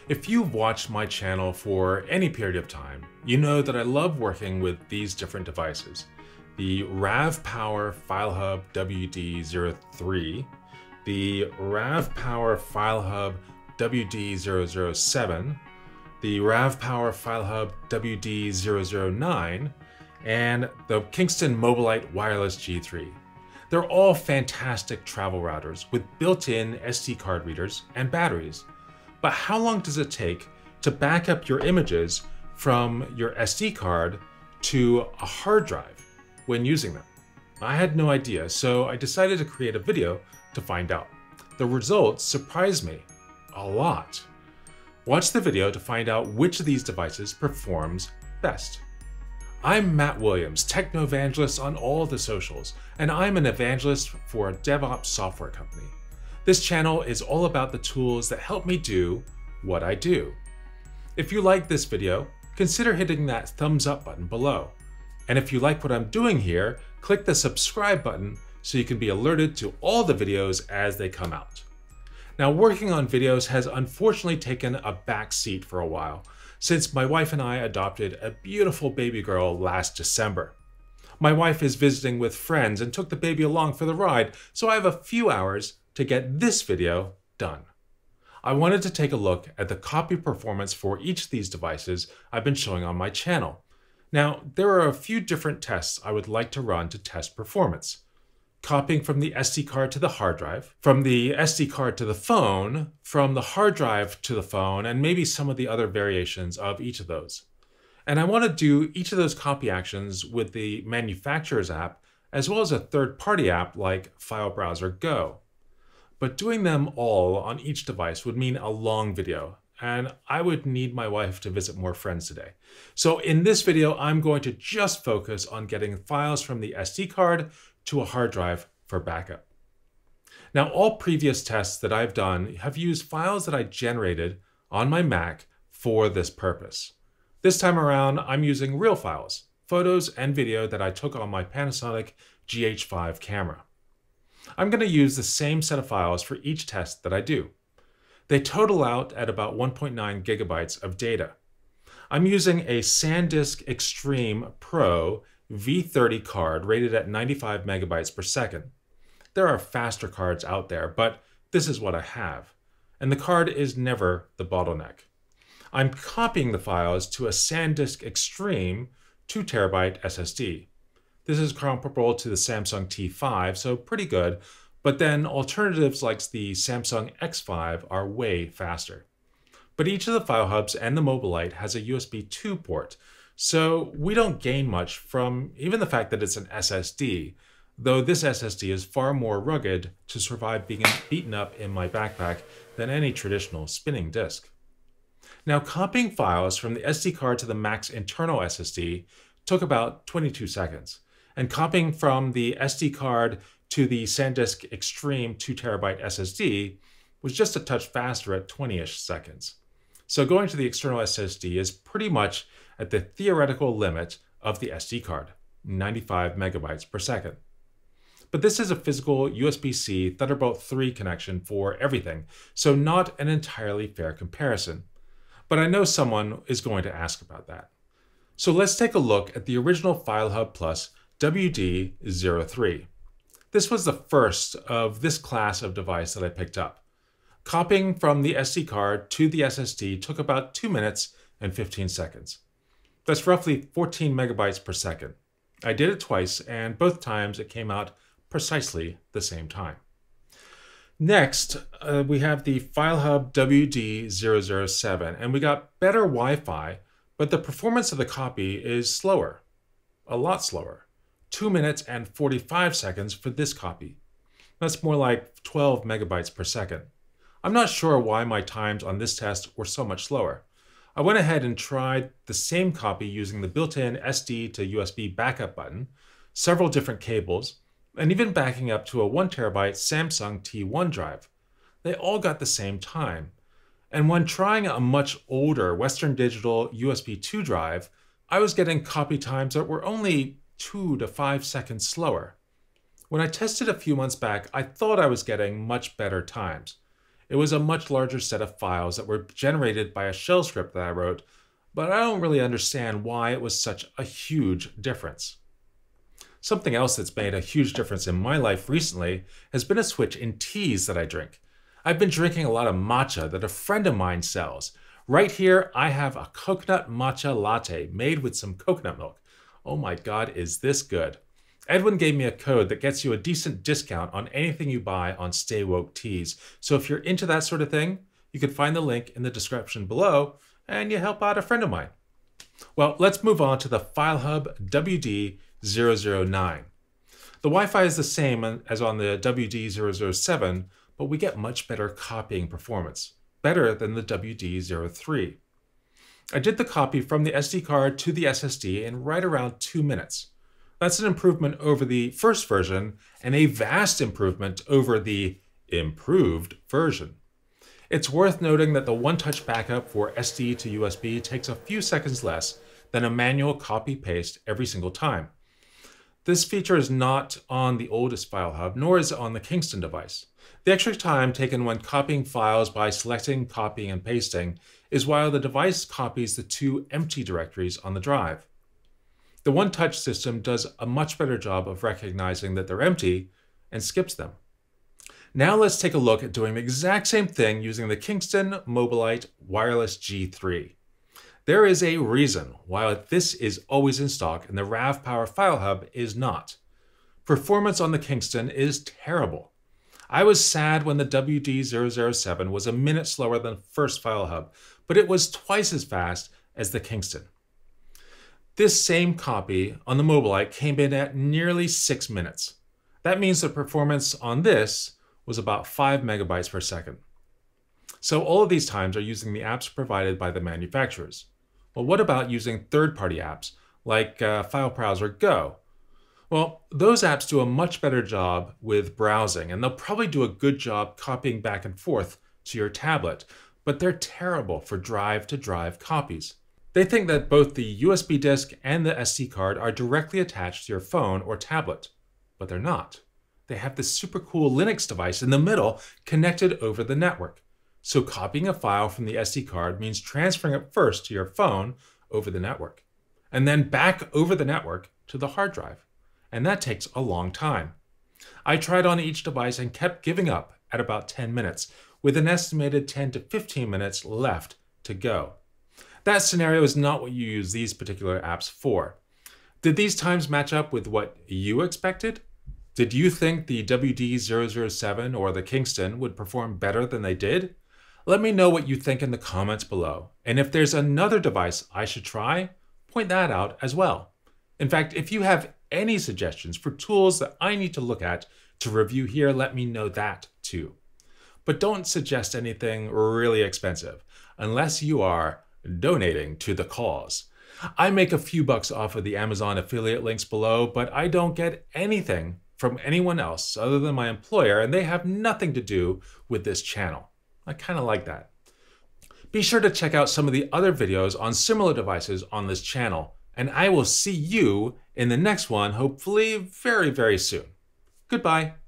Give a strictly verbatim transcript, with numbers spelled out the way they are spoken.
If you've watched my channel for any period of time, you know that I love working with these different devices. The RAVPower FileHub W D zero three, the RAVPower FileHub W D zero zero seven, the RAVPower FileHub W D zero zero nine, and the Kingston Mobilelite Wireless G three. They're all fantastic travel routers with built-in S D card readers and batteries. But how long does it take to back up your images from your S D card to a hard drive when using them? I had no idea, so I decided to create a video to find out. The results surprised me a lot. Watch the video to find out which of these devices performs best. I'm Matt Williams, techno evangelist on all the socials, and I'm an evangelist for a DevOps software company. This channel is all about the tools that help me do what I do. If you like this video, consider hitting that thumbs up button below. And if you like what I'm doing here, click the subscribe button so you can be alerted to all the videos as they come out. Now, working on videos has unfortunately taken a back seat for a while, since my wife and I adopted a beautiful baby girl last December. My wife is visiting with friends and took the baby along for the ride, so I have a few hours to get this video done. I wanted to take a look at the copy performance for each of these devices I've been showing on my channel. Now, there are a few different tests I would like to run to test performance. Copying from the S D card to the hard drive, from the S D card to the phone, from the hard drive to the phone, and maybe some of the other variations of each of those. And I want to do each of those copy actions with the manufacturer's app, as well as a third-party app like File Browser Go. But doing them all on each device would mean a long video, and I would need my wife to visit more friends today. So in this video, I'm going to just focus on getting files from the S D card to a hard drive for backup. Now, all previous tests that I've done have used files that I generated on my Mac for this purpose. This time around, I'm using real files, photos and video that I took on my Panasonic G H five camera. I'm going to use the same set of files for each test that I do. They total out at about one point nine gigabytes of data. I'm using a SanDisk Extreme Pro V thirty card rated at ninety-five megabytes per second. There are faster cards out there, but this is what I have. And the card is never the bottleneck. I'm copying the files to a SanDisk Extreme two terabyte S S D. This is comparable to the Samsung T five, so pretty good, but then alternatives like the Samsung X five are way faster. But each of the FileHubs and the Mobilelite has a U S B two port, so we don't gain much from even the fact that it's an S S D, though this S S D is far more rugged to survive being beaten up in my backpack than any traditional spinning disk. Now, copying files from the S D card to the Mac's internal S S D took about twenty-two seconds. And copying from the S D card to the SanDisk Extreme two terabyte S S D was just a touch faster at twenty-ish seconds. So going to the external S S D is pretty much at the theoretical limit of the S D card, ninety-five megabytes per second. But this is a physical U S B C Thunderbolt three connection for everything, so not an entirely fair comparison. But I know someone is going to ask about that. So let's take a look at the original FileHub Plus W D zero three. This was the first of this class of device that I picked up. Copying from the S D card to the S S D took about two minutes and fifteen seconds. That's roughly fourteen megabytes per second. I did it twice, and both times it came out precisely the same time. Next, uh, we have the FileHub W D zero zero seven, and we got better Wi-Fi, but the performance of the copy is slower, a lot slower. two minutes and forty-five seconds for this copy. That's more like twelve megabytes per second. I'm not sure why my times on this test were so much slower. I went ahead and tried the same copy using the built-in S D to U S B backup button, several different cables, and even backing up to a one terabyte Samsung T one drive. They all got the same time. And when trying a much older Western Digital U S B two drive, I was getting copy times that were only two to five seconds slower. When I tested a few months back, I thought I was getting much better times. It was a much larger set of files that were generated by a shell script that I wrote, but I don't really understand why it was such a huge difference. Something else that's made a huge difference in my life recently has been a switch in teas that I drink. I've been drinking a lot of matcha that a friend of mine sells. Right here, I have a coconut matcha latte made with some coconut milk. Oh my God, is this good? Edwin gave me a code that gets you a decent discount on anything you buy on Stay Woke Teas. So if you're into that sort of thing, you can find the link in the description below and you help out a friend of mine. Well, let's move on to the FileHub W D zero zero nine. The Wi-Fi is the same as on the W D zero zero seven, but we get much better copying performance, better than the W D zero three. I did the copy from the S D card to the S S D in right around two minutes. That's an improvement over the first version and a vast improvement over the improved version. It's worth noting that the one-touch backup for S D to U S B takes a few seconds less than a manual copy-paste every single time. This feature is not on the oldest FileHub, nor is it on the Kingston device. The extra time taken when copying files by selecting, copying, and pasting is while the device copies the two empty directories on the drive. The one-touch system does a much better job of recognizing that they're empty and skips them. Now let's take a look at doing the exact same thing using the Kingston Mobilelite Wireless G three. There is a reason why this is always in stock and the RAVPower FileHub is not. Performance on the Kingston is terrible. I was sad when the W D zero zero seven was a minute slower than the first FileHub, but it was twice as fast as the Kingston. This same copy on the Mobilelite came in at nearly six minutes. That means the performance on this was about five megabytes per second. So all of these times are using the apps provided by the manufacturers. Well, what about using third-party apps like uh, File Browser Go? Well, those apps do a much better job with browsing, and they'll probably do a good job copying back and forth to your tablet, but they're terrible for drive-to-drive copies. They think that both the U S B disk and the S D card are directly attached to your phone or tablet, but they're not. They have this super cool Linux device in the middle connected over the network. So copying a file from the S D card means transferring it first to your phone over the network, and then back over the network to the hard drive. And that takes a long time. I tried on each device and kept giving up at about ten minutes, with an estimated ten to fifteen minutes left to go. That scenario is not what you use these particular apps for. Did these times match up with what you expected? Did you think the W D zero zero seven or the Kingston would perform better than they did? Let me know what you think in the comments below. And if there's another device I should try, point that out as well. In fact, if you have any suggestions for tools that I need to look at to review here, let me know that too. But don't suggest anything really expensive unless you are donating to the cause. I make a few bucks off of the Amazon affiliate links below, but I don't get anything from anyone else other than my employer, and they have nothing to do with this channel. I kind of like that. Be sure to check out some of the other videos on similar devices on this channel, and I will see you in the next one, hopefully very, very soon. Goodbye.